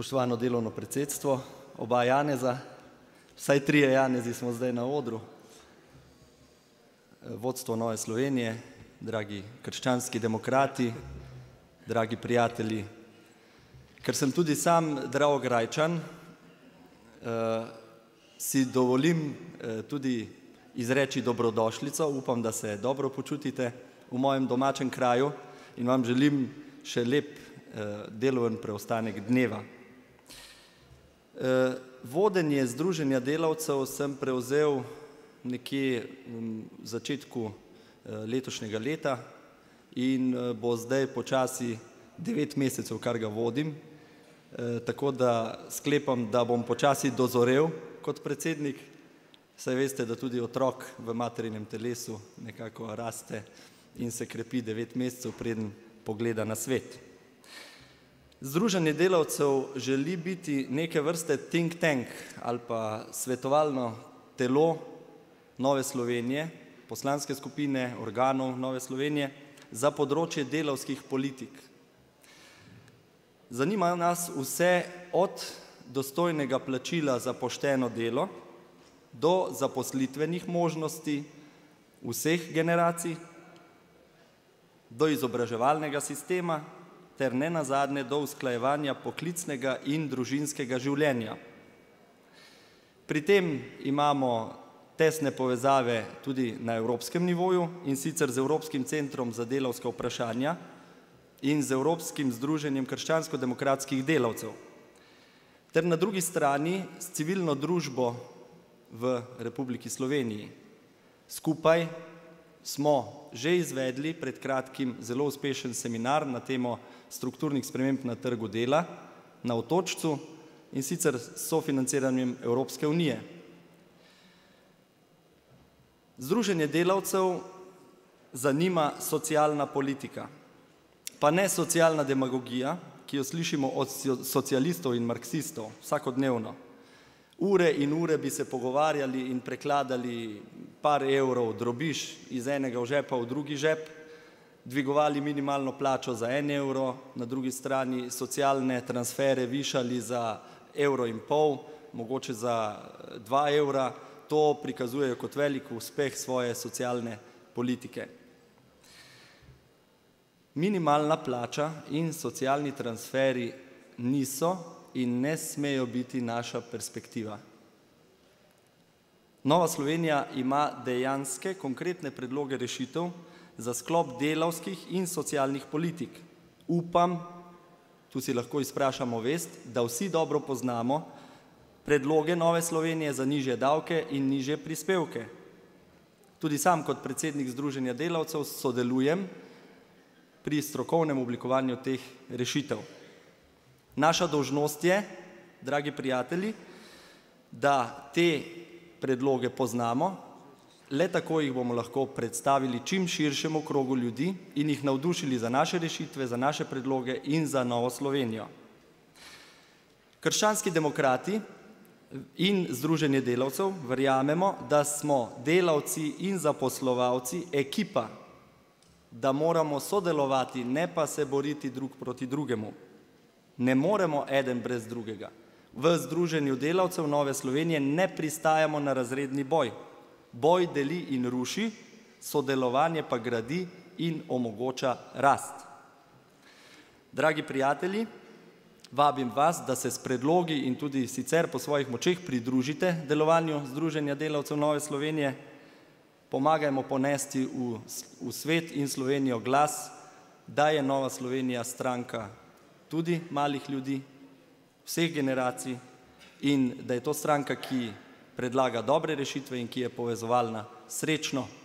Spoštovano delovno predsedstvo, oba Janeza, vsaj trije Janezi smo zdaj na odru, vodstvo Nove Slovenije, dragi krščanski demokrati, dragi prijatelji. Ker sem tudi sam Dravograjčan, si dovolim tudi izreči dobrodošlico, upam, da se dobro počutite v mojem domačem kraju in vam želim še lep deloven preostanek dneva. Vodenje Združenja delavcev sem prevzel nekje v začetku letošnjega leta in bo zdaj počasi 9 mesecev, kar ga vodim, tako da sklepam, da bom počasi dozorel kot predsednik, saj veste, da tudi otrok v materinem telesu nekako raste in se krepi 9 mesecev, preden pogleda na svet. Združenje delavcev želi biti neke vrste think tank ali pa svetovalno telo Nove Slovenije, poslanske skupine, organov Nove Slovenije za področje delavskih politik. Zanima nas vse od dostojnega plačila za pošteno delo do zaposlitvenih možnosti vseh generacij, do izobraževalnega sistema ter nenazadnje do usklajevanja poklicnega in družinskega življenja. Pri tem imamo tesne povezave tudi na evropskem nivoju, in sicer z Evropskim centrom za delavska vprašanja in z Evropskim združenjem krščansko-demokratskih delavcev, ter na drugi strani s civilno družbo v Republiki Sloveniji. Skupaj smo že izvedli pred kratkim zelo uspešen seminar na temo strukturnih sprememb na trgu dela na Otočcu, in sicer s sofinanciranjem Evropske unije. Združenje delavcev zanima socialna politika, pa ne socialna demagogija, ki jo slišimo od socialistov in marksistov vsakodnevno. Ure in ure bi se pogovarjali in prekladali par evrov drobiž iz enega žepa v drugi žep, dvigovali minimalno plačo za 1 evro, na drugi strani socialne transfere višali za 1,5 evra, mogoče za 2 evra, to prikazujejo kot velik uspeh svoje socialne politike. Minimalna plača in socialni transferi niso in ne smejo biti naša perspektiva. Nova Slovenija ima dejanske, konkretne predloge rešitev za sklop delavskih in socialnih politik. Upam, tu si lahko izprašamo vest, da vsi dobro poznamo predloge Nove Slovenije za nižje davke in nižje prispevke. Tudi sam kot predsednik Združenja delavcev sodelujem pri strokovnem oblikovanju teh rešitev. Naša dolžnost je, dragi prijatelji, da te predloge poznamo, le tako jih bomo lahko predstavili čim širšemu krogu ljudi in jih navdušili za naše rešitve, za naše predloge in za Novo Slovenijo. Krščanski demokrati in Združenje delavcev verjamemo, da smo delavci in zaposlovalci ekipa, da moramo sodelovati, ne pa se boriti drug proti drugemu. Ne moremo eden brez drugega. V Združenju delavcev Nove Slovenije ne pristajamo na razredni boj. Boj deli in ruši, sodelovanje pa gradi in omogoča rast. Dragi prijatelji, vabim vas, da se s predlogi in tudi sicer po svojih močeh pridružite delovanju Združenja delavcev Nove Slovenije. Pomagajmo ponesti v svet in Slovenijo glas, da je Nova Slovenija stranka tudi malih ljudi, vseh generacij, in da je to stranka, ki predlaga dobre rešitve in ki je povezovalna. Srečno!